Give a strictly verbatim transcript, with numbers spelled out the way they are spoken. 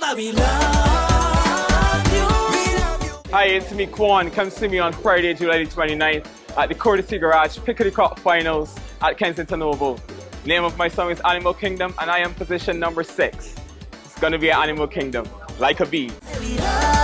Hi, it's me, Quon. Come see me on Friday, July the twenty-ninth at the Courtesy Garage Pic-O-De-Crop Finals at Kensington Oval. Name of my song is Animal Kingdom, and I am position number six. It's gonna be an Animal Kingdom, like a bee.